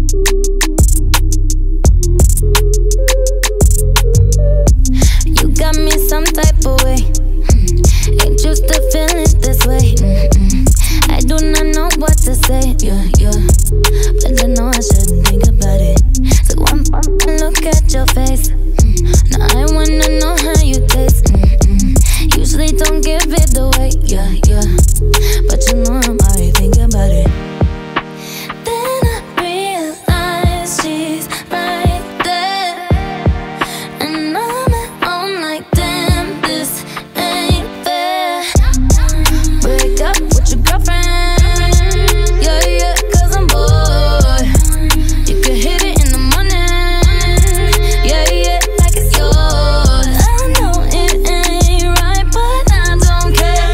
You got me some type of way. Ain't used to feeling this way. I do not know what to say, yeah. But I know I shouldn't think about it. So one look at your face. Now I wanna know how you taste. Usually don't give it away, yeah. But you know I'm already thinking about it. Then I realize she's right there, and I'm at home like, damn, this ain't fair. Break up with your girlfriend, yeah, cause I'm bored. You can hit it in the morning, yeah, like it's yours. I know it ain't right, but I don't care.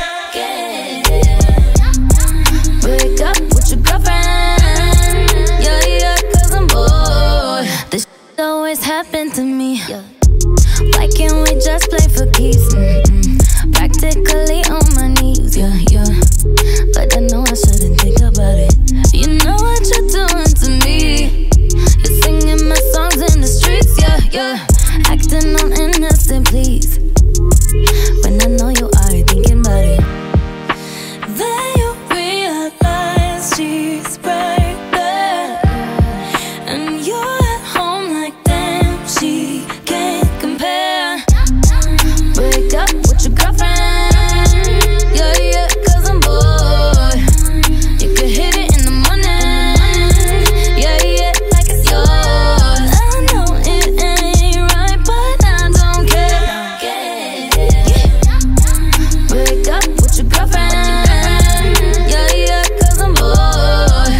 Break up with your girlfriend, yeah, cause I'm bored. This shit always happen to me. Why can't we just play for keeps? Practically on my knees, yeah. But I know I shouldn't think about it. You know what you're doing to me. You're singing my songs in the streets, yeah. Acting on innocent, please. When I know you are thinking about it. Then you realize she's right there, and you're at home like, damn, she can't compare. Break up with your girlfriend, yeah, cause I'm bored. You can hit it in the morning, yeah, like it's yours. I know it ain't right, but I don't care. Break up with your girlfriend, yeah, cause I'm bored.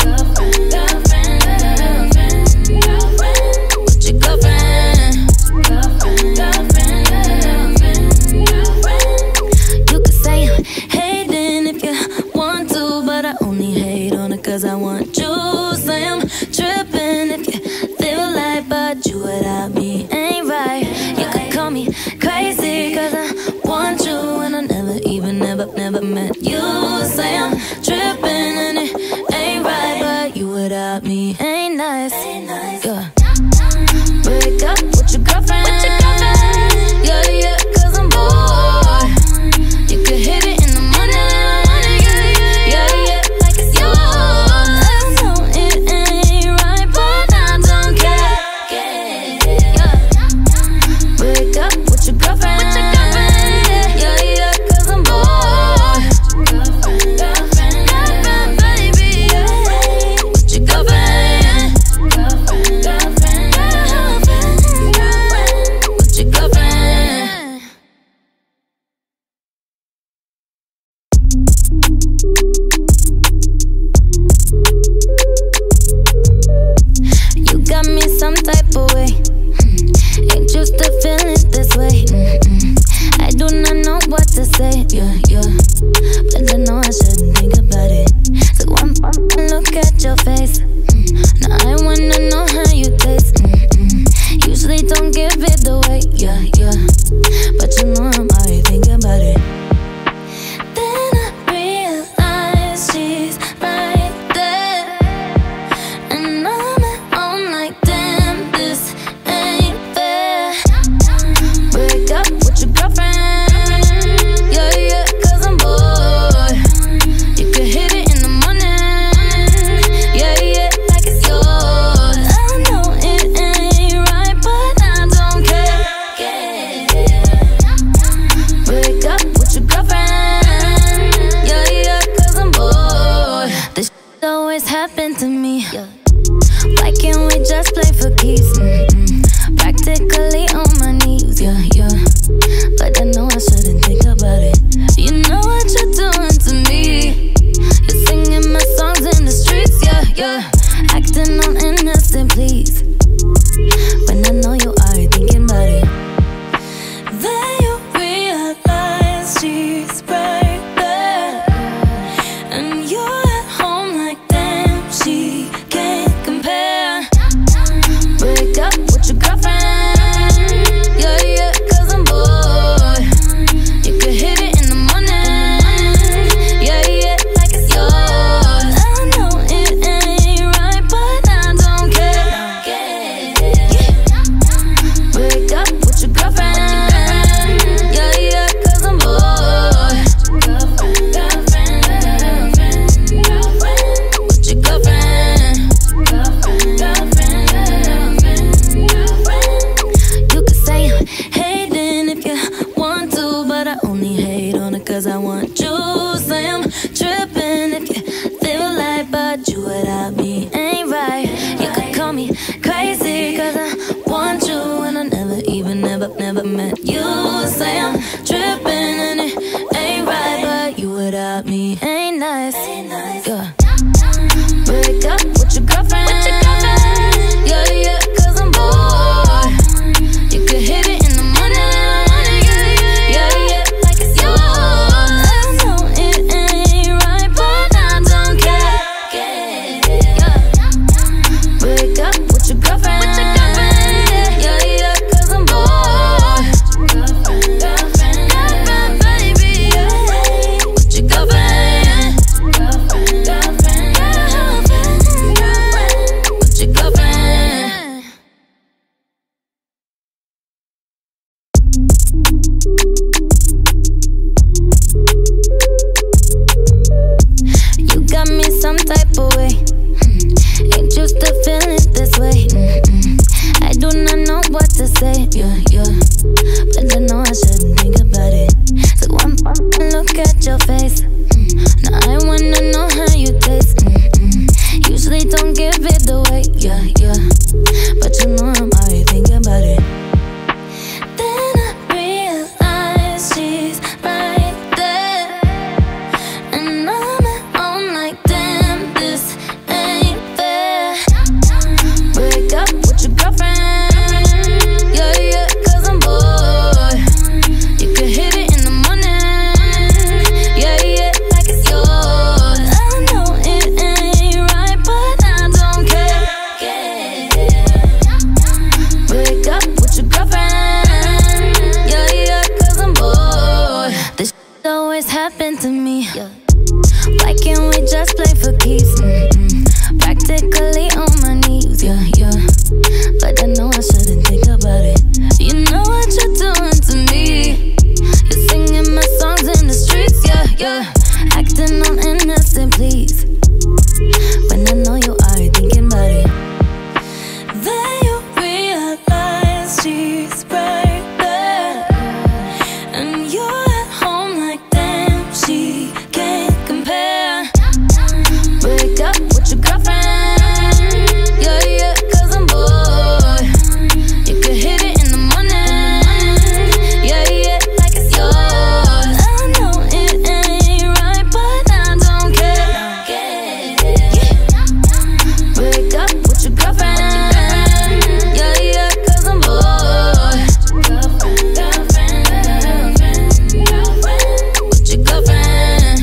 With your girlfriend. You could say I'm hating if you want to, but I only hate on it cause I want you. Say I'm tripping if you feel like, but you without me ain't right. You could call me crazy cause I want you, and I never met you. Say I'm tripping and it ain't right, but you without me ain't nice, yeah. Break up with your girlfriend, yeah, cause I'm bored. You can hit it in the morning, yeah, like it's yours. I know it ain't right, but I don't care, yeah. Break up with your girlfriend, yeah, cause I'm bored. Girlfriend, baby, yeah. With your girlfriend, with your girlfriend. You got me some type of way. Ain't used to feeling this way. I do not know what to say, yeah. But I know I shouldn't think about it. So one look at your face. Now I wanna know how you taste. Usually don't give it away, yeah. But you know I'm already thinking about it. Then I realize she's right there, and I'm at home like, damn, this ain't fair. Break up with your girlfriend, yeah, cause I'm bored. You can hit it in the morning, yeah, like it's yours. I know it ain't right, but I don't care. Break up with your girlfriend, yeah, cause I'm bored. This shit always happen to me. Why can't we just play for keeps? Practically on my knees, yeah. But I know I shouldn't think about it. You know what you're doing to me. You're singing my songs in the streets, yeah. Acting on innocent, please. When I know you are thinking about it. Then you realize she's right there, and you're at home like, damn, she can't compare. Break up with your girlfriend, yeah, cause I'm bored. You can hit it in the morning, yeah, like it's yours. I know it ain't right, but I without me ain't right. You could call me crazy, cause I want you and I never even, never met you. Say I'm tripping and it ain't right, but you without me ain't nice. Yeah. Break up with your girlfriend. Yeah, yeah, cause I'm bored. You could hit it in the morning. Yeah, yeah, like it's yours. I know it ain't right, but I don't care. Yeah. Break up with your girlfriend. Yeah, yeah, cause I'm bored. Girlfriend, baby, yeah. With your girlfriend. With your girlfriend. You got me some type of way. Ain't used to feeling this way. I do not know what to say. Yeah, yeah. But I know I shouldn't think about it. So one look at your face. Now I wanna know how you taste. Usually don't give it away. Yeah, yeah. But you know I'm already thinking about it. Then I realize she's right there, and I'm at home like, damn, this ain't fair. Break up with your girlfriend. Yeah, yeah, cause I'm bored. You could hit it in the morning. Yeah, yeah, like it's yours. I know it ain't right, but I don't care. Break up with your girlfriend. Yeah, yeah, cause I'm bored. This shit always happened to me. Why can't we just play for keeps? Practically on my knees, yeah, yeah. But I know I shouldn't think about it. You know what you're doing to me. You're singing my songs in the streets, yeah, yeah. Acting all innocent, please. When I know you already thinking about it. Then you realize she's right there, and you're at home like, damn, she can't compare. Break up with your girlfriend. Yeah, yeah, cause I'm bored. You could hit it in the morning. Yeah, yeah, like it's yours. I know it ain't right, but I don't care. Break up with your girlfriend. Yeah, yeah, cause I'm bored. With your girlfriend.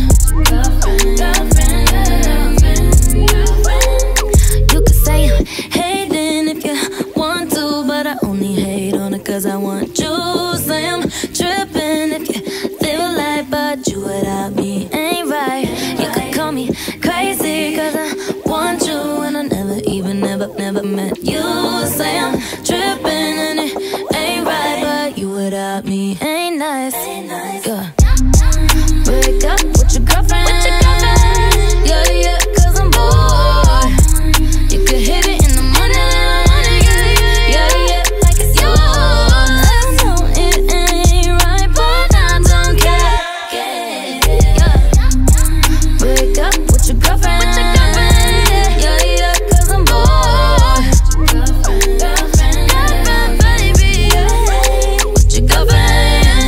You could say I'm hating if you want to, but I only hate on it cause I want you. Say I'm tripping if you feel like, but you without me ain't right. You could call me crazy cause I want you and I never even, never met you. Say I'm tripping and it ain't right, but you without me ain't nice. Yeah. Break up with your girlfriend. Yeah, yeah, cause I'm bored. You could hit it in the morning. Yeah, yeah, like it's yours. I know it ain't right, but I don't care. Yeah. Break up with your girlfriend. Yeah, yeah, cause I'm bored. Girlfriend, baby, yeah. With your girlfriend.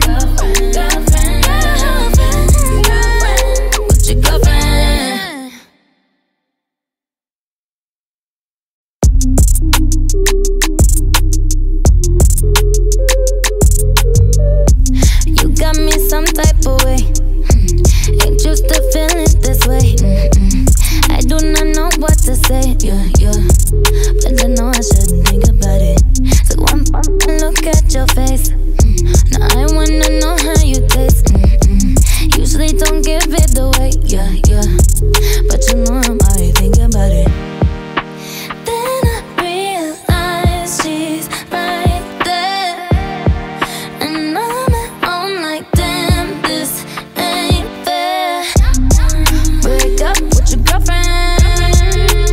With your girlfriend. You got me some type of way. Ain't used to feeling this way. I do not know what to say. Yeah, yeah. But I know I shouldn't think about it. So one look at your face. Now I wanna know how you taste. Usually don't give it away. Yeah, yeah. But you know I'm already thinking about it. Then I realize she's right there, and I'm at home like, damn, this ain't fair. Break up with your girlfriend.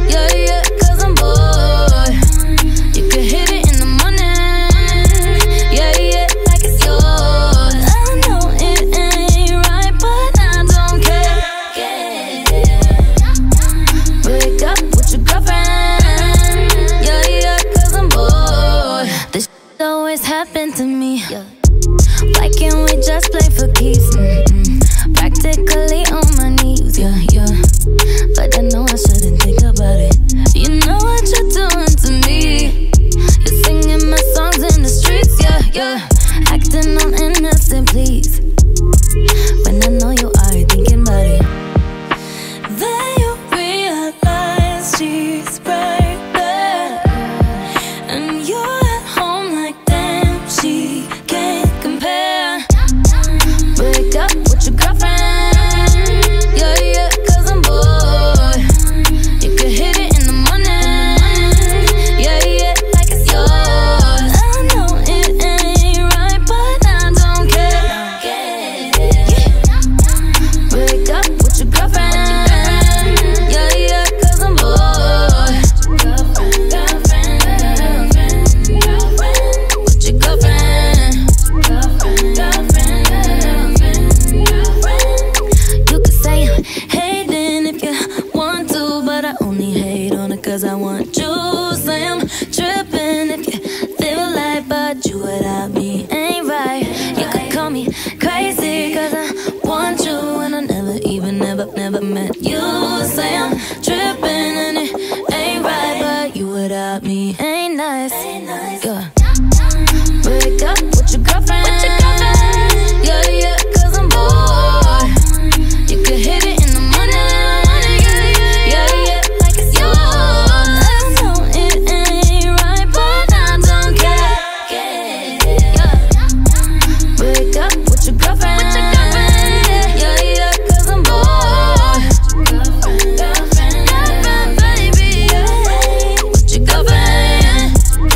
on it cause I want you. Say I'm tripping if you feel like, but you without me ain't right. You could call me crazy cause I want you, and I never met you. Say I'm tripping and it ain't right, but you without me ain't nice. Yeah. Break up with your girlfriend. Yeah, yeah, cause I'm bored. You could hit it in the morning. Yeah, yeah, like it's yours. I know it ain't right, but I don't care. Yeah. Break up with your girlfriend. Yeah, yeah, cause I'm bored. Girlfriend, baby, yeah. With your girlfriend.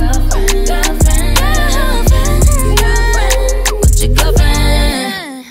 With your girlfriend.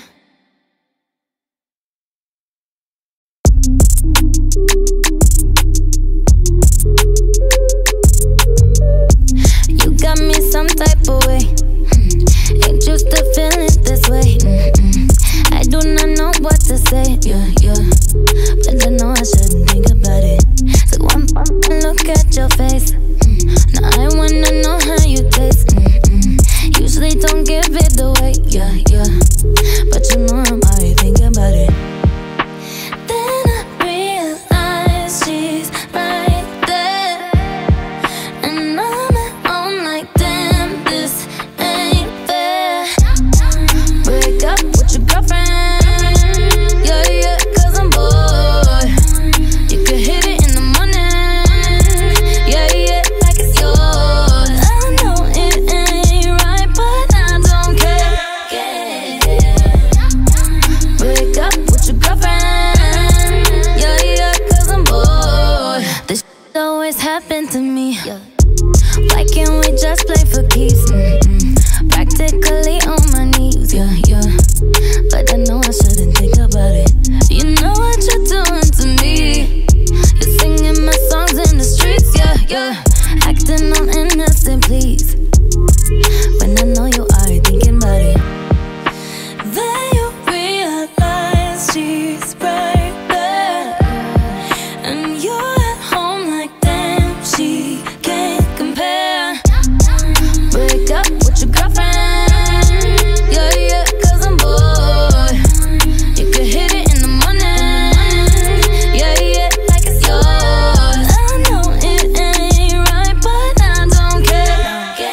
You got me some type of way. Ain't used to feeling this way. I do not know what to say. Yeah, yeah. But I know I shouldn't think about it. So one look at your face. Now I wanna know how you taste. Usually don't give it away. Yeah, yeah. But you know I'm already thinking about it. Then I realize she's right there, and I'm at home like, damn, this ain't fair. Break up with your girlfriend. Yeah, yeah, cause I'm bored. You could hit it in the morning. Yeah, yeah, like it's yours. I know it ain't right, but I don't care. Break up with your girlfriend. Yeah, yeah, cause I'm bored. This shit always happened to me. Why can't we just play for keeps? Practically on my knees, yeah, yeah. But I know I shouldn't think about it. You know what you're doing to me. You're singing my songs in the streets, yeah, yeah. Acting all innocent, please. When I know you are thinking about it. Then you realize she's right there, and you're at home like, damn, she can't compare. Break up with your girlfriend. Yeah, yeah, cause I'm bored. You could hit it in the morning. Yeah, yeah, like it's yours. I know it ain't right, but I don't care.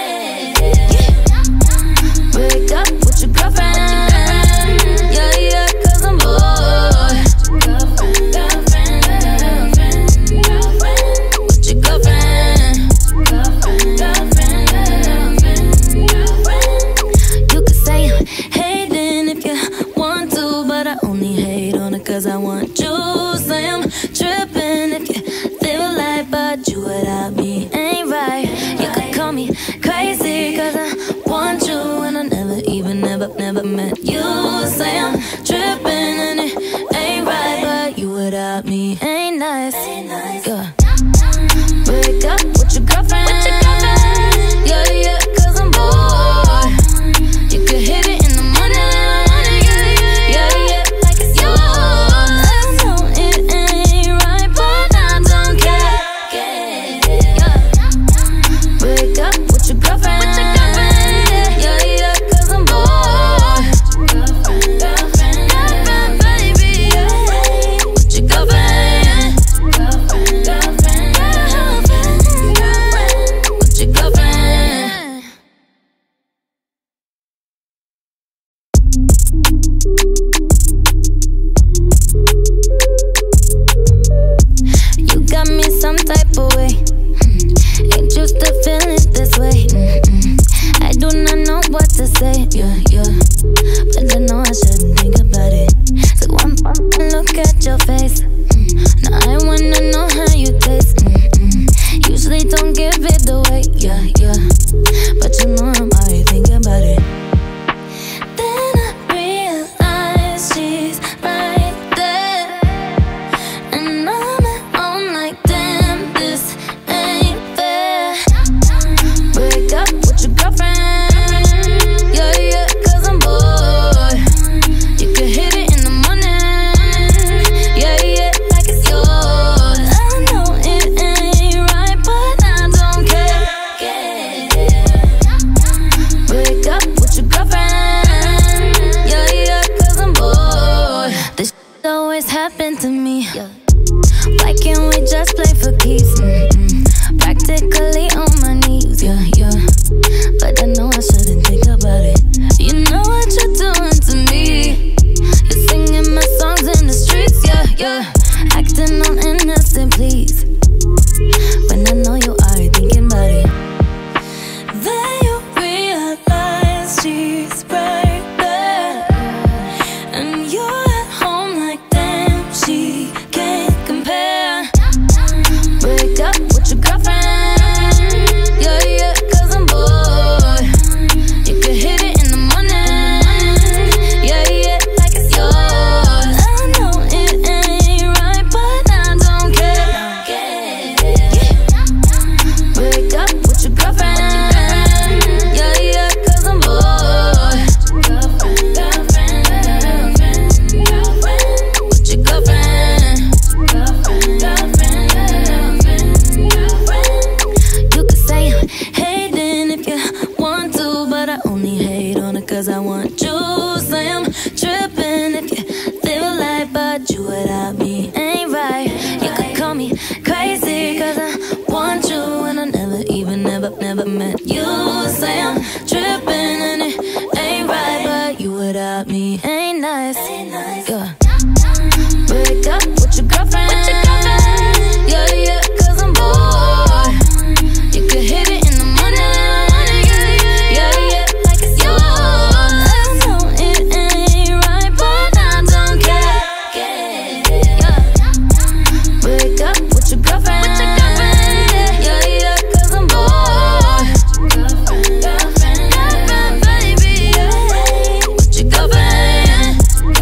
crazy, cause I want you and I never met you. Say I'm tripping and it ain't right, but you without me ain't nice. Yeah. Break up with your girlfriend. Yeah, yeah, cause I'm bored. You could hit it in the morning. Yeah, yeah, like it's yours. I know it ain't right, but I don't care. Yeah. Break up with your girlfriend. Yeah, yeah, cause I'm bored. Girlfriend, baby, yeah. With your girlfriend.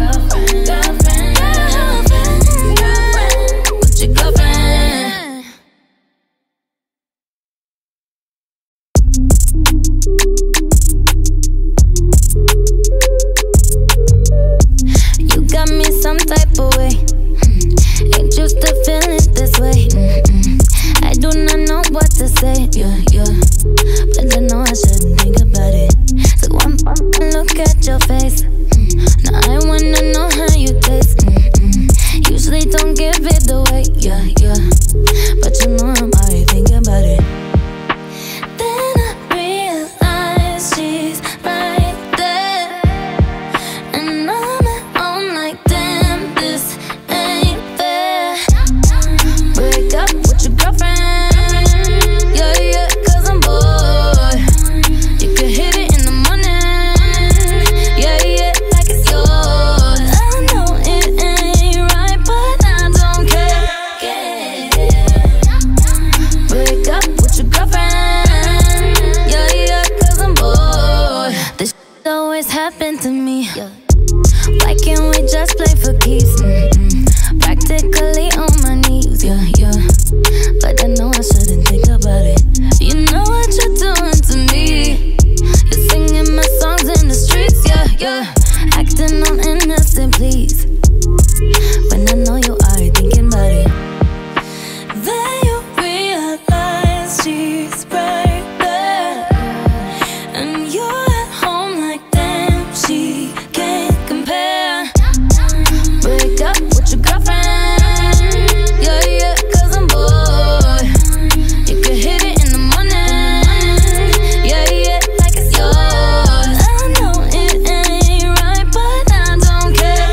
With your girlfriend. You got me some type of way. Ain't used to feeling this way. I do not know what to say. Yeah, yeah. But I know I shouldn't think about it. So one look at your face. Now I wanna know how you taste. Usually don't give it away. Yeah, yeah. But you know I'm already thinking about it. Then I realize she's right there, and I'm at home like, damn, this ain't fair. Break up with your girlfriend. Yeah, yeah, cause I'm bored. You could hit it in the morning. Yeah, yeah, like it's yours. I know it ain't right, but I don't care. Break up with your girlfriend. Yeah, yeah, cause I'm bored. This shit always happened to me. Why can't we just play for keeps? Practically on my knees, yeah, yeah. But I know I shouldn't think about it. You know what you're doing to me. You're singing my songs in the streets, yeah, yeah. Acting all innocent, please. When I know you already thinking about it. Then you realize she's right there, and you're at home like, damn, she can't compare. Break up with your girlfriend. Yeah, yeah, cause I'm bored. You could hit it in the morning. Yeah, yeah, like it's yours. I know it ain't right, but I don't care.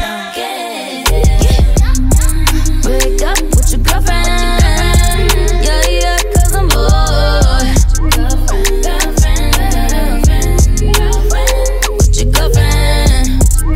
Break up with your girlfriend. Yeah, yeah, cause I'm bored. With your girlfriend.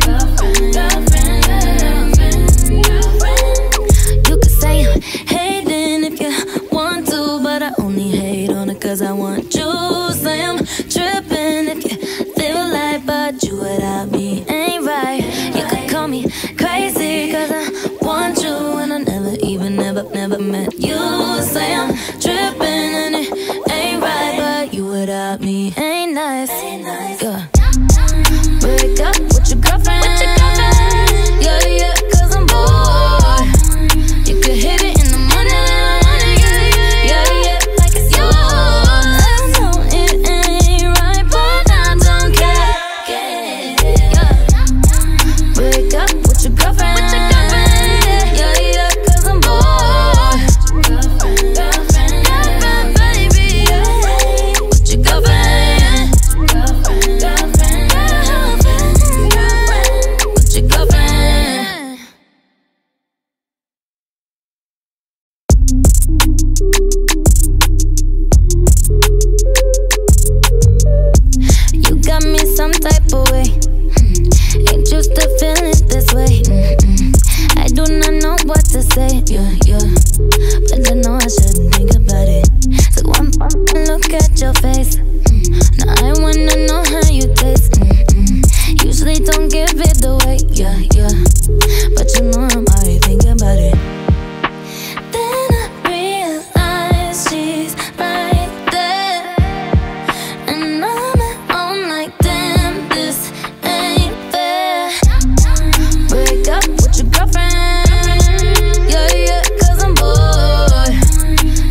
You could say I'm hating if you want to, but I only hate on it cause I want you. Say I'm tripping if you feel like, but you without me ain't right. You could call me crazy cause I want you and I never met you. Say I'm tripping and it ain't right, but you without me ain't nice. Yeah. Break up with your girlfriend. Yeah, yeah, cause I'm bored. You could hit it in the morning. Yeah, yeah, like it's yours. I know it ain't right, but I don't care. Yeah. Break up with your girlfriend. Yeah, yeah, cause I'm bored. Girlfriend, baby, yeah. With your girlfriend. With your girlfriend. You got me some type of way. Ain't used to feeling this way. I do not know what to say. Yeah, yeah. But I know I shouldn't think about it. So one look at your face. Now I wanna know how you taste. Usually don't give it away. Yeah, yeah. But you know I'm already thinking about it. Then I realize she's right there, and I'm at home like, damn, this ain't fair. Break up with your girlfriend. Yeah, yeah, cause I'm bored.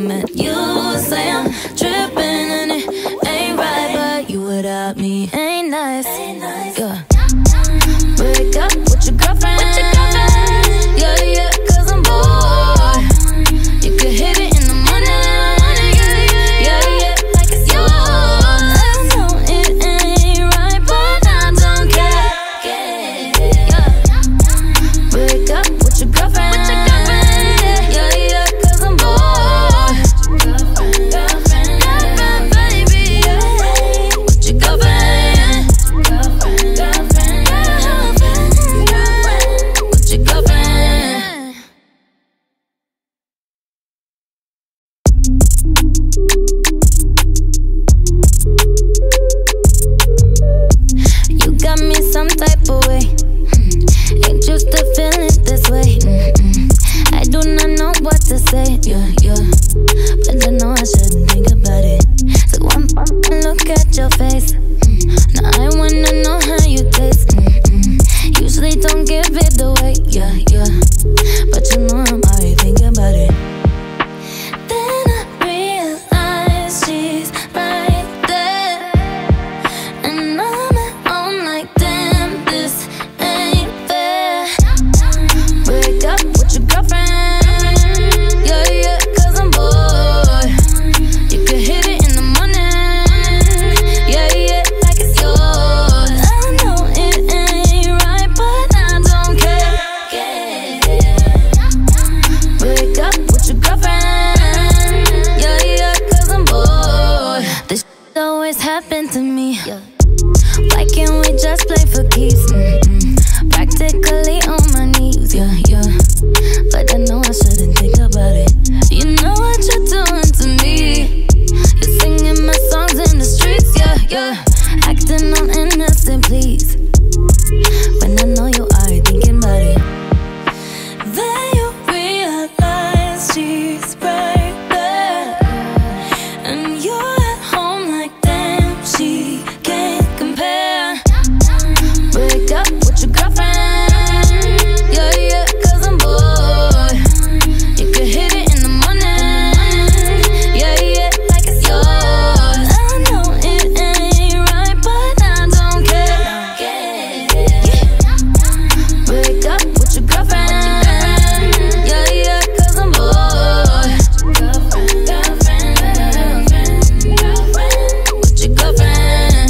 met you. Say I'm tripping and it ain't right, but you without me ain't nice. Yeah. Break up with your girlfriend. Yeah, yeah, 'cause I'm bored. You could hit it in the morning. Yeah, yeah, like it's yours. I know it ain't right, but I don't care. Yeah. Break up with your girlfriend. Yeah, yeah, 'cause I'm bored. Girlfriend, baby, yeah. With your girlfriend. With your girlfriend. You got me some type of way. Ain't used to feeling this way. I do not know what to say. Yeah, yeah. But I know I shouldn't think about it. So one look at your face. Now I wanna know how you taste. Usually don't give it away. Yeah, yeah. But you know I'm already thinking about it. Then I realize she's right there, and I'm at home like, damn, this ain't fair. Break up with your girlfriend. Yeah, yeah, 'cause I'm bored. You could hit it in the morning. Yeah, yeah, like it's yours. I know it ain't right, but I don't care. Break up with your girlfriend. Yeah, yeah, 'cause I'm bored. This shit always happened to me. Why can't we just play for keeps? Practically on my knees. Yeah, yeah. But I know I shouldn't think about it. You know what you're doing to me. You're singing my songs in the streets. Yeah, yeah. Acting all innocent, please. When I know you are thinking about it. Then you realize she's right there, and you're at home like, damn, she can't compare. Break up with your girlfriend. Yeah, yeah, 'cause I'm bored. You could hit it in the morning. Yeah, yeah, like it's yours. I know it ain't right, but I don't care. Break up with your girlfriend. Yeah, yeah, 'cause I'm bored. With your girlfriend.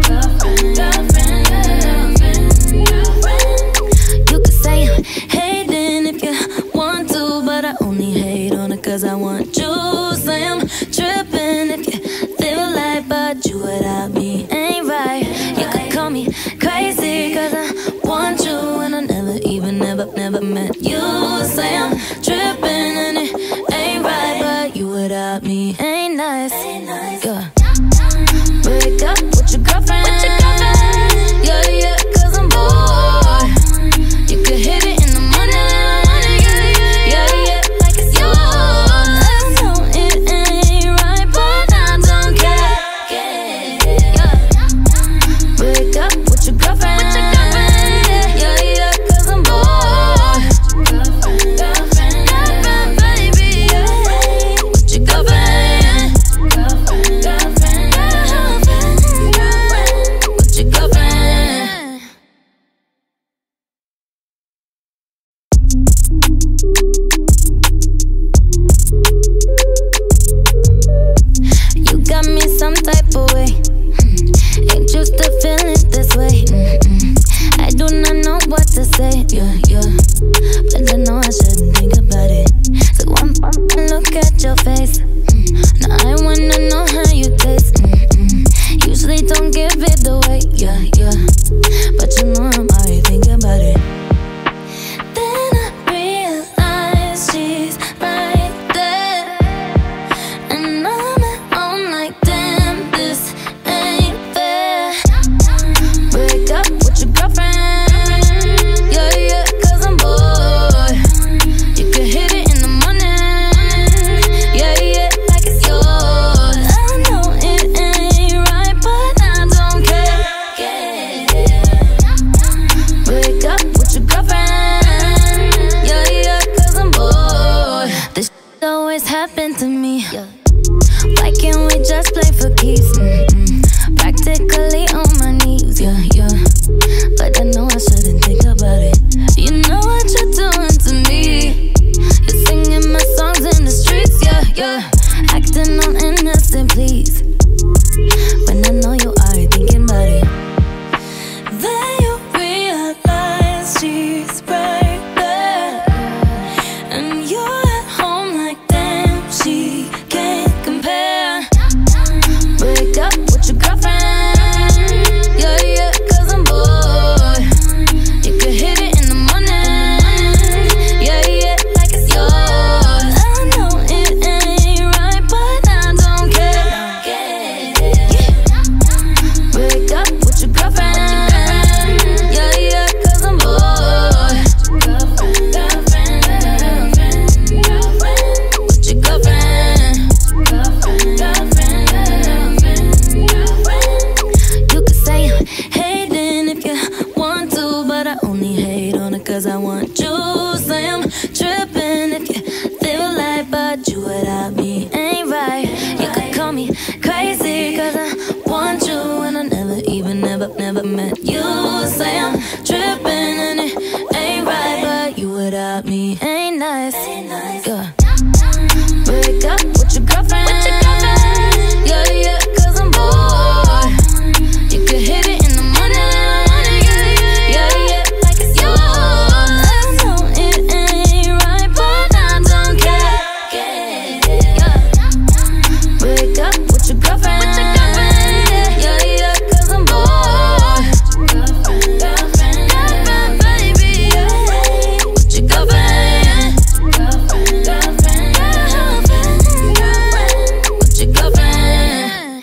You could say I'm hating if you want to, but I only hate on it 'cause I want you. Say I'm tripping if you feel like, but you without me ain't right. You could call me crazy 'cause I want you, and I never met you. Say I'm tripping and it ain't right, but you without me ain't nice. Yeah. Break up with your girlfriend. Yeah, yeah, 'cause I'm bored. You could hit it in the morning. Yeah, yeah, like it's yours. I know it ain't right, but I don't care. Yeah. Break up with your girlfriend. Yeah, yeah, 'cause I'm bored. Girlfriend, baby, yeah. With your girlfriend. With your girlfriend. You got me some type of way. Ain't used to feeling this way. I do not know what to say. Yeah, yeah. But I know I shouldn't think about it. So one look at your face. Now I wanna know how you taste. Usually don't give it away. Yeah, yeah. But you know I'm already thinking about it. Then I realize she's right there, and I'm at home like, damn, this ain't fair. Break up with your girlfriend. Yeah, yeah, 'cause I'm say I'm tripping and it ain't right, but you without me ain't nice. Yeah. Break up with your girlfriend. Yeah, yeah, 'cause I'm bored. You could hit it in the morning. Yeah, yeah, like it's yours. I know it ain't right, but I don't care. Yeah. Break up with your girlfriend. Yeah, yeah, 'cause I'm bored. Girlfriend, baby, yeah. With your girlfriend. With your girlfriend.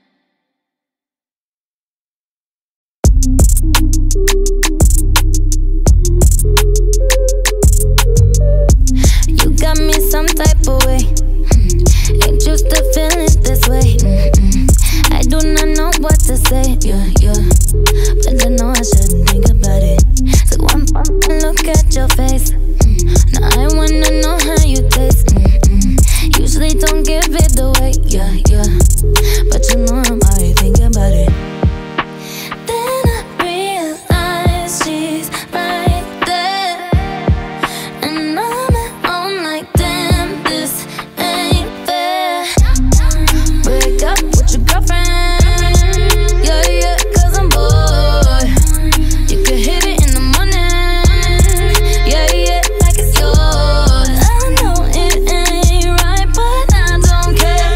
You got me some type of way. Ain't used to feeling this way. I do not know what to say. Yeah, yeah. But I know I shouldn't think about it. So one look at your face. Now I wanna know how you taste. Usually don't give it away. Yeah, yeah. But you know I'm already thinking about it. Then I realize she's right there, and I'm at home like, damn, this ain't fair. Break up with your girlfriend. Yeah, yeah, 'cause I'm bored. You could hit it in the morning. Yeah, yeah, like it's yours. I know it ain't right, but I don't care.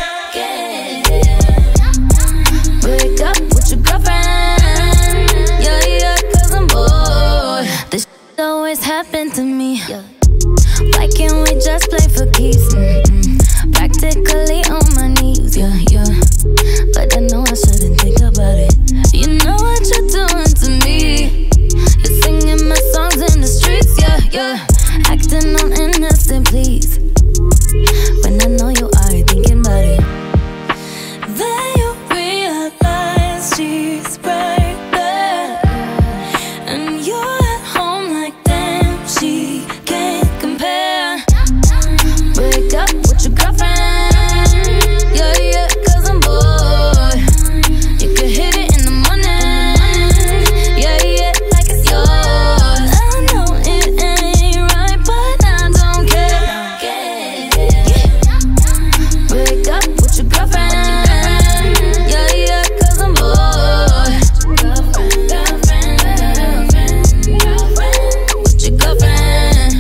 Break up with your girlfriend. Yeah, yeah, 'cause I'm bored. This shit always happen to me. Why can't we just play for keeps? Practically on my knees, yeah, yeah. But I know I shouldn't think about it. You know what you're doing to me. You're singing my songs in the streets, yeah, yeah. Acting on innocent, please. When I know you are thinking about it. Then you realize she's right there, and you're at home like, damn, she can't compare. Break up with your girlfriend. Yeah, yeah, 'cause I'm bored. You could hit it in the morning. Yeah, yeah, like it's yours. I know it ain't right, but I don't care. Break up with your girlfriend. Yeah, yeah, 'cause I'm bored. With your girlfriend.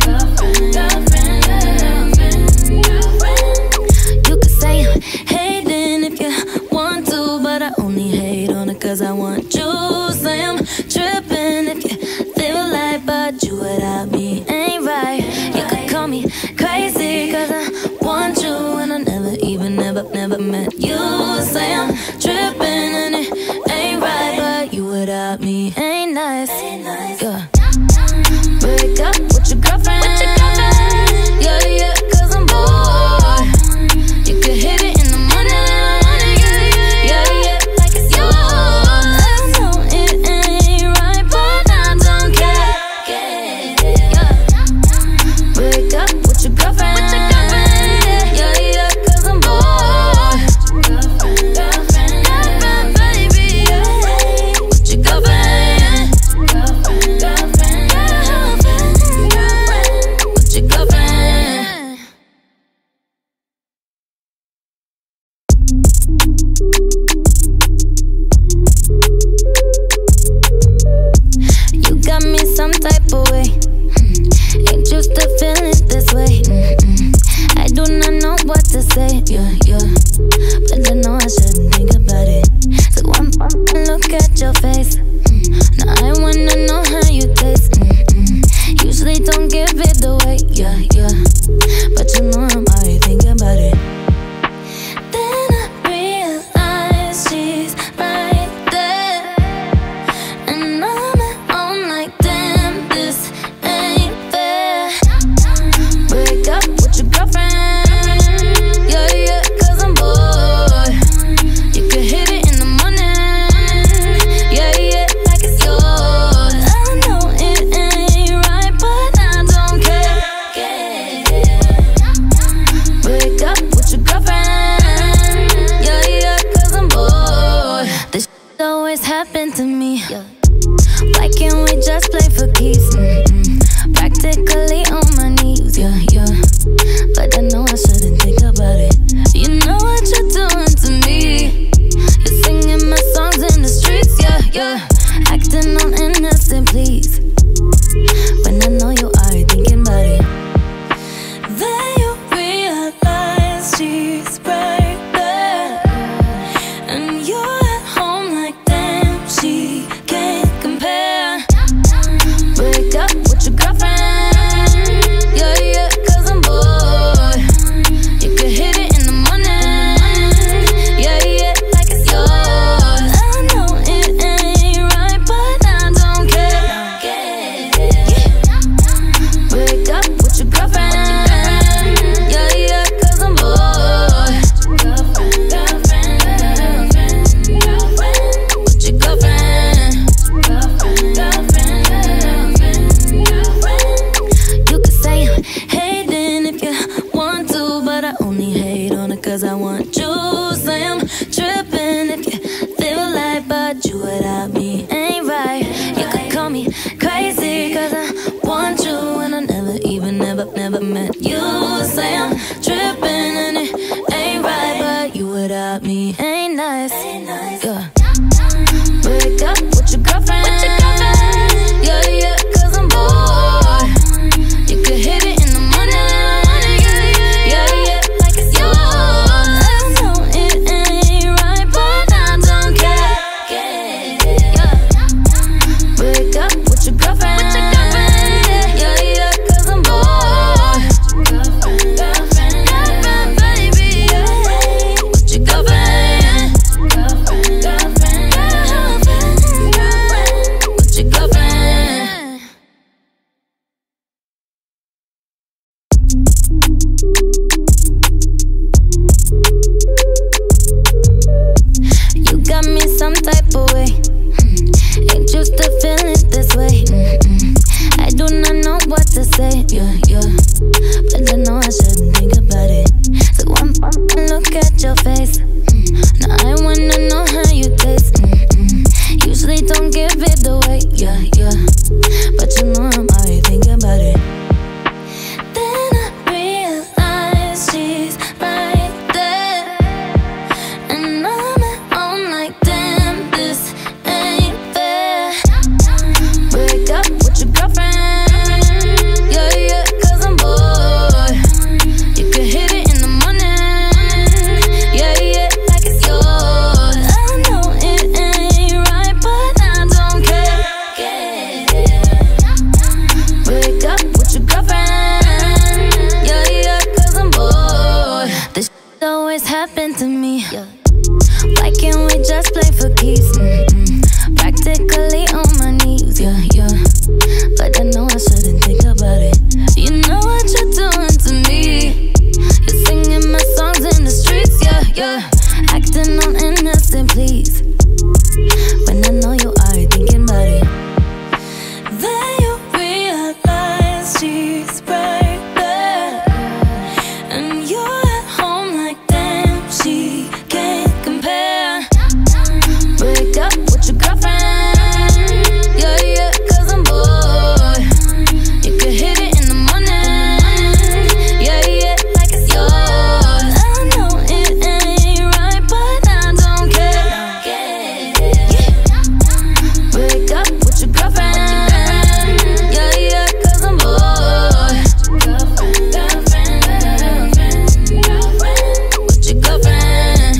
You could say I'm hating if you want to, but I only hate on it 'cause I want you. Say I'm tripping if you feel like, but you without me ain't right. You could call me crazy 'cause I want you, and I never even, never met you. Say I'm tripping and it ain't right, but you without me ain't nice. Yeah. Break up with your girlfriend. Yeah, yeah, 'cause I'm bored. You could hit it in the morning. Yeah, yeah, like it's yours. I know it ain't right, but I don't care. Yeah. Break up with your girlfriend. Yeah, yeah, 'cause I'm bored. Girlfriend, baby, yeah. With your girlfriend. Why can't we just play for keeps? Practically on my knees, yeah, yeah. But I know I shouldn't think about it. You know what you're doing to me. You're singing my songs in the streets, yeah, yeah. Acting all innocent, please. When I know you are thinking about it. Then you realize she's right there, and you're at home like damn, she can't compare. Break up with your girlfriend, yeah, yeah, 'cause I'm bored. You could hit it in the morning, yeah, yeah, like it's yours. I know it ain't right, but I don't care. Break up with your girlfriend, yeah, yeah, 'cause I'm bored. With your girlfriend, you could say I'm hating if you want to, but I only hate on it 'cause I want you. Say I'm tripping if you feel like, but you without me ain't right. You could call me crazy 'cause I want you, and I never met you. Say I'm tripping and it ain't right, but you without me ain't nice. Yeah. Break up with your girlfriend, yeah, yeah, 'cause I'm bored. You could hit it in the morning, yeah, yeah, like it's yours. I know it ain't right, but I don't care. Yeah. Break up with your girlfriend, yeah, yeah, 'cause I'm bored. Girlfriend, baby, yeah. With your girlfriend, with your girlfriend. You got me some type of way. Ain't used to feeling this way. I do not know what to say, yeah, yeah. But I know I shouldn't think about it. So one look at your face. Now I wanna know how you taste. Usually don't give it away, yeah, yeah. But you know I'm already thinking about it. Then I realize she's right there, and I'm at home like damn, this ain't fair. Break up with your girlfriend, yeah, yeah, 'cause I'm bored. You could hit it in the morning, yeah, yeah, like it's yours. I know it ain't right, but I don't care. Break up with your girlfriend, yeah, yeah, 'cause I'm bored. This shit always happened to me. Why can't we just play for keeps? Practically on my knees, yeah, yeah. But I know I shouldn't think about it. You know what you're doing to me. You're singing my songs in the streets, yeah, yeah. Acting all innocent, please. When I know you are thinking about it. Then you realize she's right there, and you're at home like damn, she can't compare. Break up with your girlfriend, yeah, yeah, 'cause I'm bored. You could hit it in the morning, yeah, yeah, like it's yours. I know it ain't right, but I don't care. Break up with your girlfriend, yeah, yeah, 'cause I'm bored. With your girlfriend,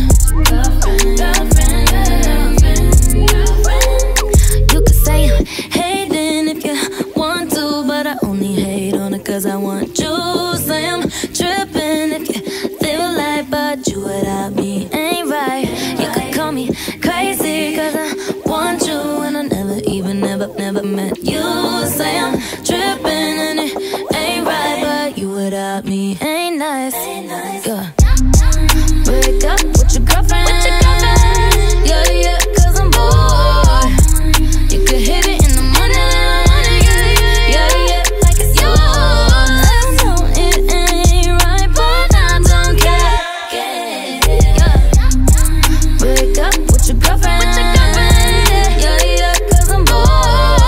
you could say I'm hating if you want to, but I only hate on it 'cause I want you. Say I'm tripping if you feel like, but you without me ain't right. You could call me crazy 'cause I want you, and I never met you. Say I'm tripping and it ain't right, but you without me ain't nice. Yeah. Break up with your girlfriend, yeah, yeah, 'cause I'm bored. You could hit it in the morning, yeah, yeah, like it's yours. I know it ain't right, but I don't care. Yeah. Break up with your girlfriend, yeah, yeah, 'cause I'm bored.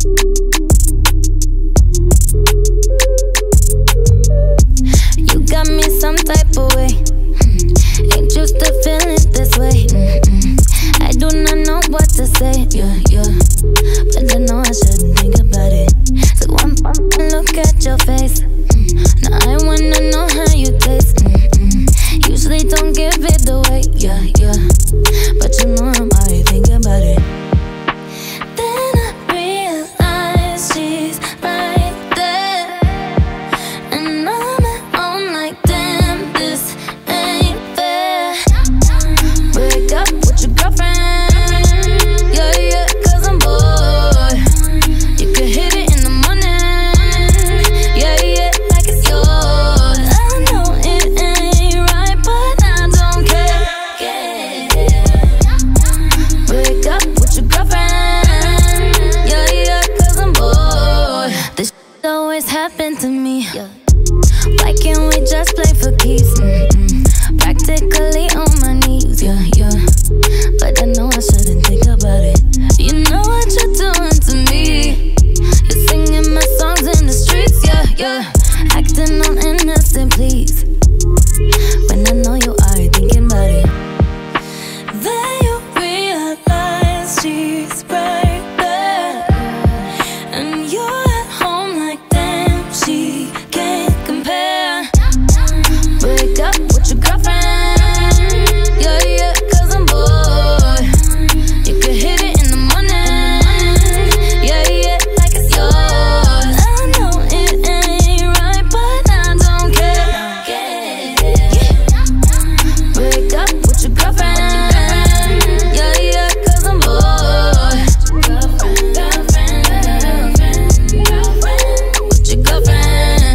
You got me some type of way. Ain't used to feeling this way. I do not know what to say, yeah, yeah. But I know I shouldn't think about it. So one look at your face. Now I wanna know how you taste. Usually don't give it away, yeah, yeah. But you know I'm already thinking about it. Then I realize she's right there, and I'm at home like, damn, this ain't fair. Break up with your girlfriend, yeah, yeah, 'cause I'm bored. You could hit it in the morning, yeah, yeah, like it's yours. I know it ain't right, but I don't care. Break up with your girlfriend, yeah, yeah, 'cause I'm bored. This shit always happen to me. Why can't we just play for keeps? Practically on my knees, yeah, yeah. But I know I shouldn't think about it. You know what you're doing to me. You're singing my songs in the streets, yeah, yeah. Acting all innocent, please. When I know you are thinking about it. Then you realize she's right there, and you're at home like, damn, she can't compare. Break up with your girlfriend, yeah, yeah, 'cause I'm bored. You could hit it in the morning, yeah, yeah, like it's yours. I know it ain't right, but I don't care. Break up with your girlfriend, yeah, yeah, 'cause I'm bored. With your girlfriend,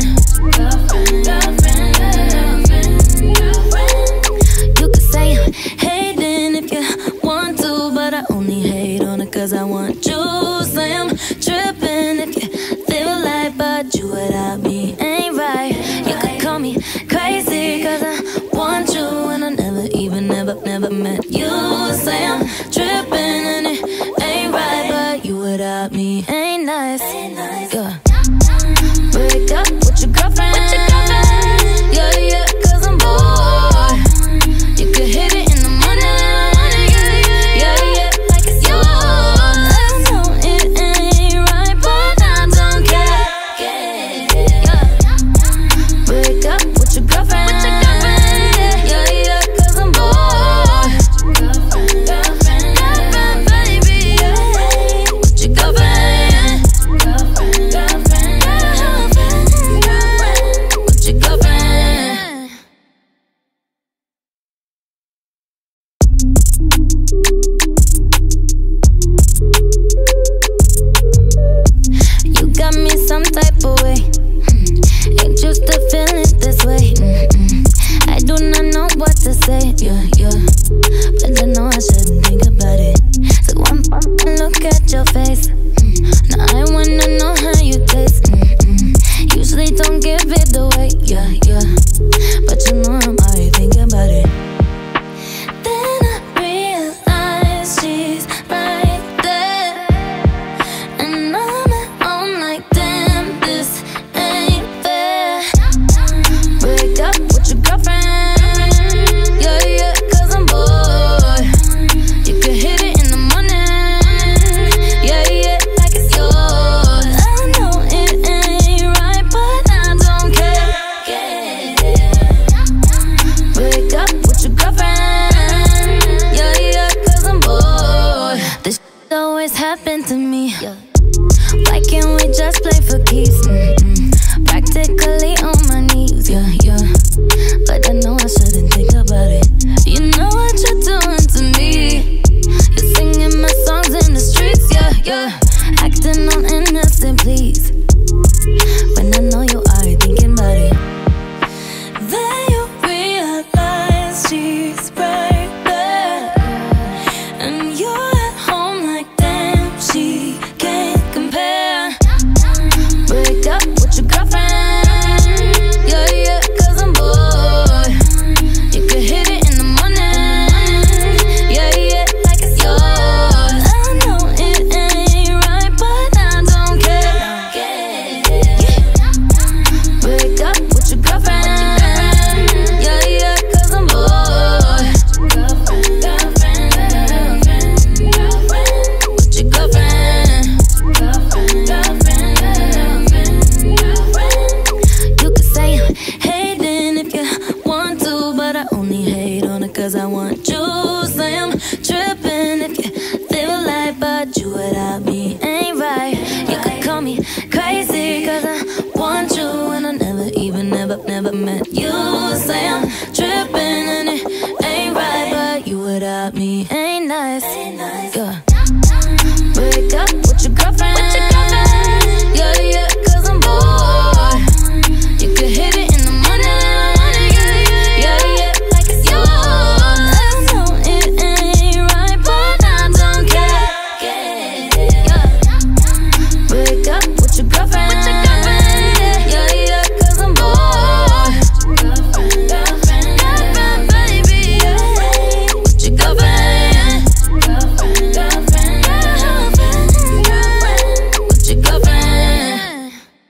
you could say I'm hating if you want to, but I only hate on it 'cause I want you. Say I'm tripping if you feel like, but you without me ain't right. You could call me crazy 'cause I want you, and I never met you. Say I'm tripping and it ain't right, but you without me ain't nice. Yeah. Break up with your girlfriend, yeah, yeah, 'cause I'm bored. You could hit it in the morning, yeah, yeah, like it's yours. I know it ain't right, but I don't care. Break up with your girlfriend, yeah, yeah, 'cause I'm bored. Girlfriend, baby, yeah. With your girlfriend, with your girlfriend. You got me some type of way. Ain't used to feeling this way. I do not know what to say, yeah, yeah. But I know I shouldn't think about it. So one look at your face. Now I wanna know how you taste. Usually don't give it away, yeah, yeah. But you know I'm already thinking about it. Then I realize she's right there, and I'm at home like, damn, this ain't fair. Break up with your girlfriend, yeah, yeah, 'cause I'm bored. You could hit it in the morning, yeah, yeah, like it's yours. I know it ain't right, but I don't care. Break up with your girlfriend, yeah, yeah, 'cause I'm bored. This shit always happen to me. Why can't we just play for keeps? Practically on my knees, yeah, yeah. But I know I shouldn't think about it. You know what you're doing to me. You're singing my songs in the streets, yeah, yeah. Acting all innocent, please. When I know you are thinking about it. Then you realize she's right there, and you're at home like, damn, she can't compare. Break up with your girlfriend, yeah, yeah, 'cause I'm bored. You could hit it in without me ain't right. You could call me crazy, cause I want you and I never even, never met you. Say I'm tripping and it ain't right, but you without me ain't nice. Yeah. Break up with your girlfriend. Yeah, yeah, cause I'm bored. You could hit it in the morning. Yeah, yeah, like it's yours. I know it ain't right, but I don't care. Yeah. Break up with your girlfriend. Yeah, yeah, cause I'm bored. Girlfriend, baby, yeah. With your girlfriend. With your girlfriend.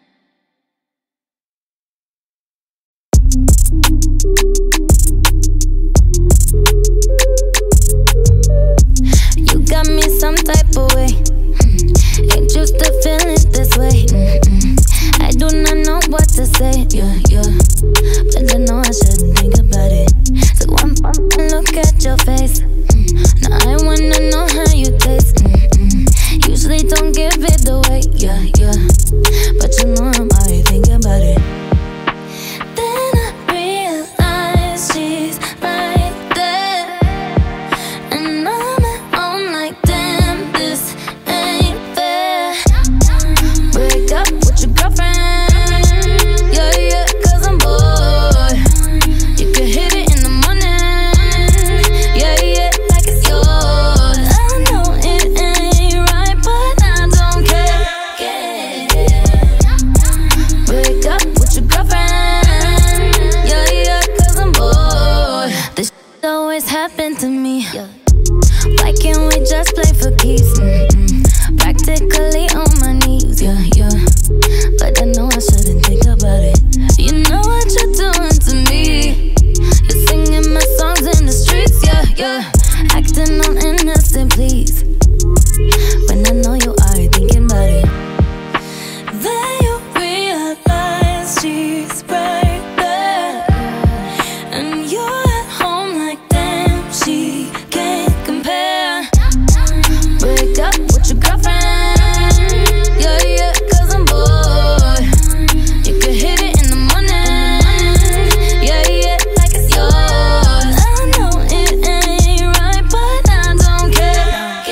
You got me some type of way. Ain't used to feeling this way. I do not know what to say. Yeah, yeah. But I know I shouldn't think about it. So one look at your face. Now I wanna know how you taste. Usually don't give it away. Yeah, yeah. But you know I'm already thinking about it. Then I realize she's right there, and I'm at home like, damn, this ain't fair. Break up with your girlfriend. Yeah, yeah, cause I'm bored. You can hit it in the morning. Yeah, yeah, like it's yours. I know it ain't right, but I don't care. Break up with your girlfriend. Yeah, yeah, cause I'm bored. This shit always happen to me. Why can't we just play for keeps? Practically on my knees, yeah, yeah. But I know I shouldn't think about it. You know what you're doing to me. You're singing my songs in the streets, yeah, yeah. Acting all innocent, please. When I know you already thinking about it. Then you realize she's right there, and you're at home like, damn, she can't compare. Break up with your girlfriend. Yeah, yeah, cause I'm bored. You can hit it in the morning. Yeah, yeah, like it's yours. I know it ain't right, but I don't care.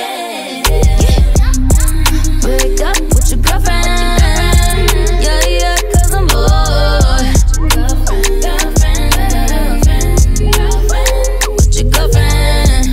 Break up with your girlfriend. Yeah, yeah, cause I'm bored. With your girlfriend.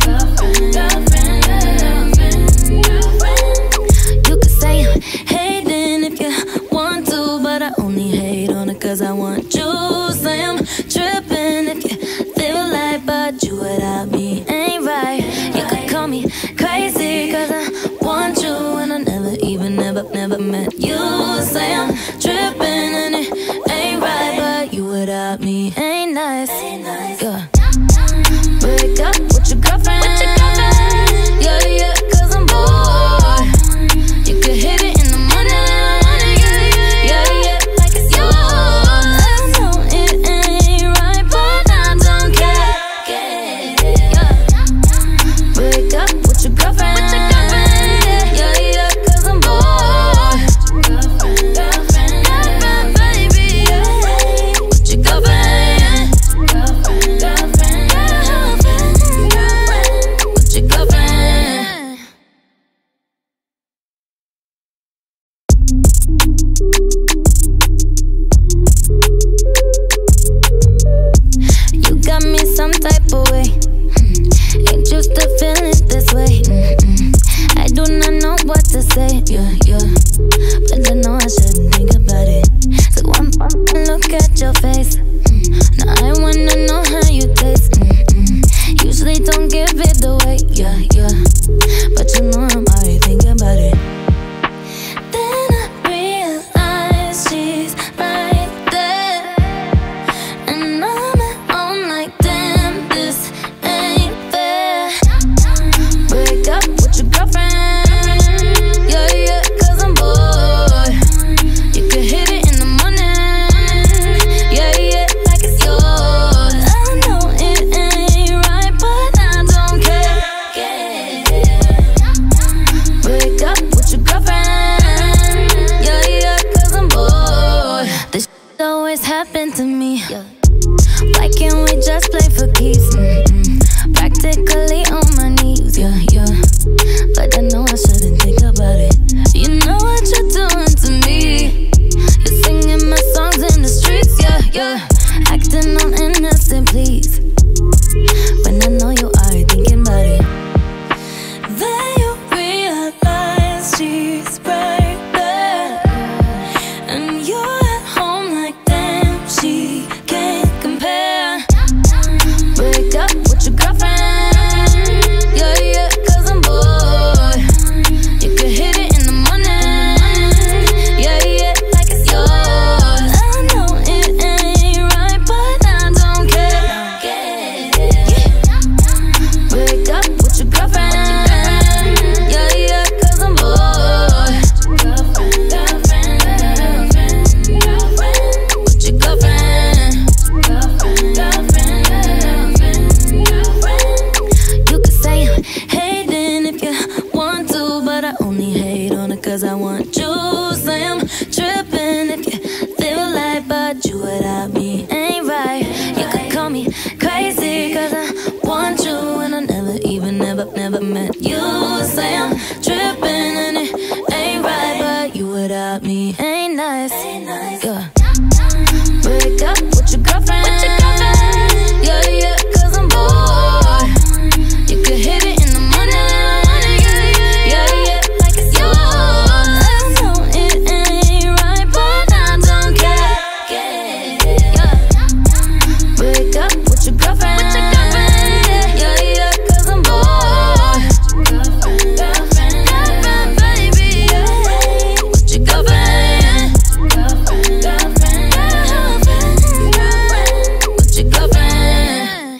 You could say I'm hating if you want to, but I only hate on it cause I want you. Say I'm tripping if you feel like, but you without me ain't right. You could call me crazy cause I want you and I never even, never met you. Say I'm tripping and it ain't right, but you without me ain't nice. Yeah. Break up with your girlfriend. Yeah, yeah, cause I'm bored. You could hit it in the morning. Yeah, yeah, like it's yours. I know it ain't right, but I don't care. Yeah. Break up with your girlfriend. Yeah, yeah, cause I'm bored. Girlfriend, baby, yeah. With your girlfriend. With your girlfriend. You got me some type of way. Ain't used to feeling this way. I do not know what to say. Yeah, yeah. But I know I shouldn't think about it. So one look at your face. Now I wanna know how you taste. Usually don't give it away. Yeah, yeah. But you know I'm already thinking about it. Then I realize she's right there, and I'm at home like, damn, this ain't fair. Break up with your girlfriend. Yeah, yeah, cause I'm bored. You can hit it in the morning. Yeah, yeah, like it's yours. on it cause I want you. Say I'm tripping if you feel like, but you without me ain't right. You could call me crazy cause I want you, and I never met you. Say I'm tripping and it ain't right, but you without me ain't nice. Yeah. Break up with your girlfriend. Yeah, yeah, cause I'm bored. You could hit it in the morning. Yeah, yeah, like it's yours. I know it ain't right, but I don't care. Yeah. Break up with your girlfriend. Yeah, yeah, cause I'm bored. Girlfriend, baby, yeah. With your girlfriend. With your girlfriend.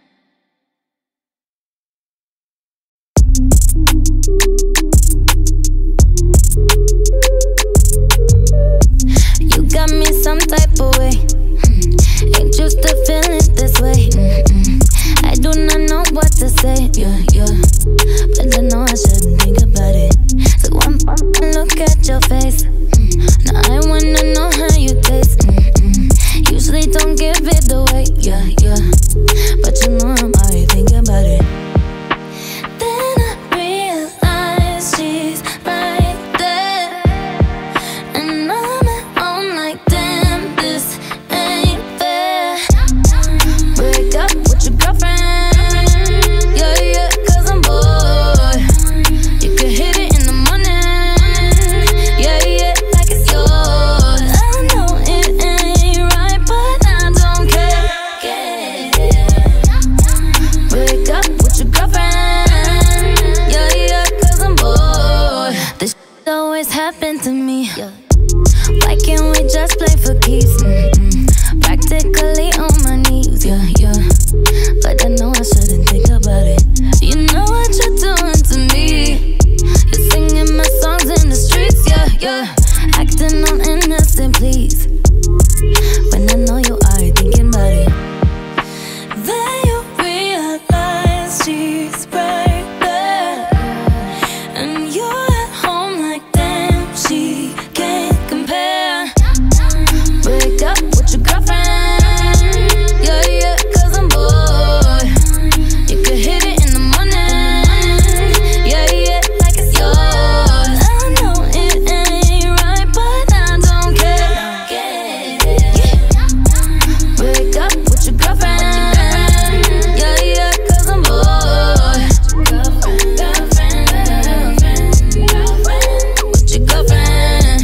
You got me some type of way. Ain't used to feeling this way. I do not know what to say. Yeah, yeah. But I know I shouldn't think about it. So one look at your face. Now I wanna know how you taste. Usually don't give it away. Yeah, yeah. But you know I'm already thinking about it. Then I realize she's right there, and I'm at home like, damn, this ain't fair. Break up with your girlfriend. Yeah, yeah, cause I'm bored. You could hit it in the morning. Yeah, yeah, like it's yours. I know it ain't right, but I don't care. Break up with your girlfriend. Yeah, yeah, cause I'm bored. This shit always happened to me. Why can't we just play for keeps? Practically on my knees, yeah, yeah. But I know I shouldn't think about it. You know what you're doing to me. You're singing my songs in the streets, yeah, yeah. Acting all innocent, please. When I know you are thinking about it. Then you realize she's right there, and you're at home like, damn, she can't compare. Break up with your girlfriend. Yeah, yeah, cause I'm bored. You could hit it in the morning. Yeah, yeah, like it's yours. I know it ain't right, but I don't care. Break up with your girlfriend. Yeah, yeah, cause I'm bored. With your girlfriend.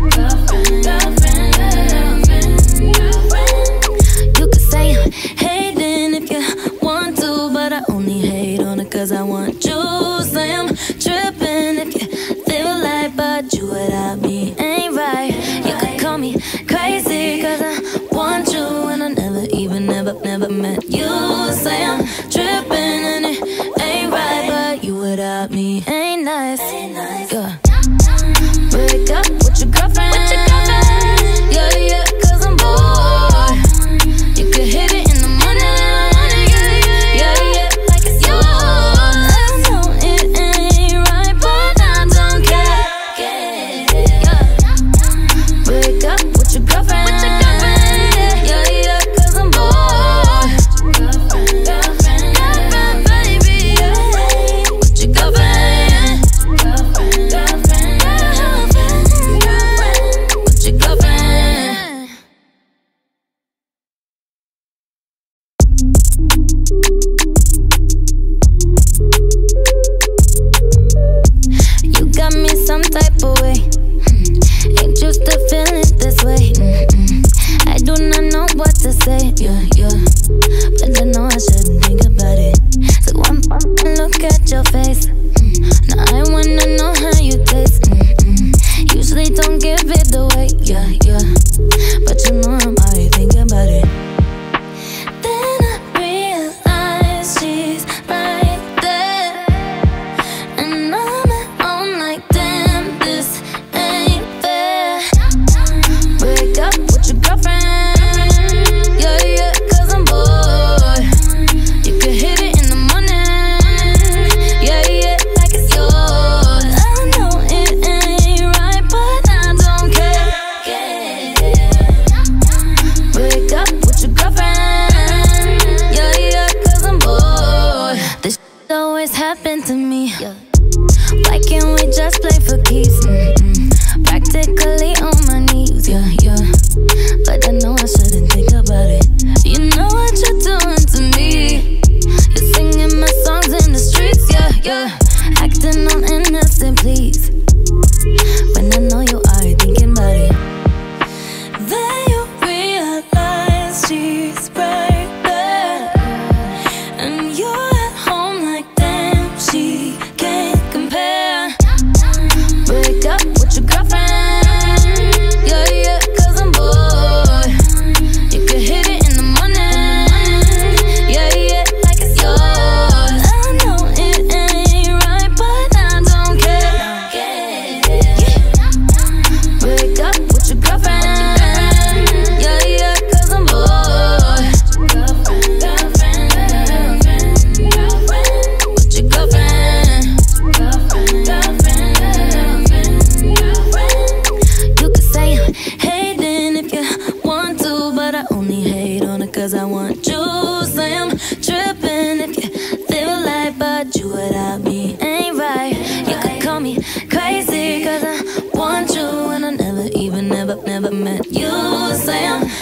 You could say I'm hating if you want to, but I only hate on it cause I want you. Say I'm tripping if you feel like, but you without me ain't right. You could call me crazy cause I want you, and I never met you. Say I'm tripping and it ain't right, but you without me ain't nice. Yeah. Break up with your girlfriend. Yeah, yeah, cause I'm bored. You could hit it in the morning. Yeah, yeah, like it's yours. I know it ain't right, but I don't care. Yeah. Break up with your girlfriend. Yeah, yeah, cause I'm bored. Girlfriend, baby, yeah. With your girlfriend. With your girlfriend. You got me some type of way. Ain't used to feeling this way. I do not know what to say. Yeah, yeah. But I know I shouldn't think about it. So one look at your face. Now I wanna know how you taste. Usually don't give it away. Yeah, yeah. But you know I'm already thinking about it. Then I realize she's right there, and I'm at home like, damn, this ain't fair. Break up with your girlfriend. Yeah, yeah, cause I'm bored. You could hit it in the morning. Yeah, yeah, keys. Practically on my knees, yeah, yeah. But I know I shouldn't think about it. You know what you're doing to me. You're singing my songs in the streets, yeah, yeah. Acting on innocent, please. When I know you are thinking about it. Then you realize she's right there, and you're at home like damn, she can't compare. Break up with your girlfriend, yeah, yeah, 'cause I'm bored. You could hit it in the morning, yeah, yeah, like it's yours. I know it ain't right, but I don't care. Break up with your girlfriend, yeah, yeah, 'cause I'm bored. With your girlfriend. You could say I'm hating if you want to, but I only hate on it 'cause I want you. Say I'm tripping if you feel like, but you without me ain't right. You could call me crazy 'cause I want you, and I never met you. Say I'm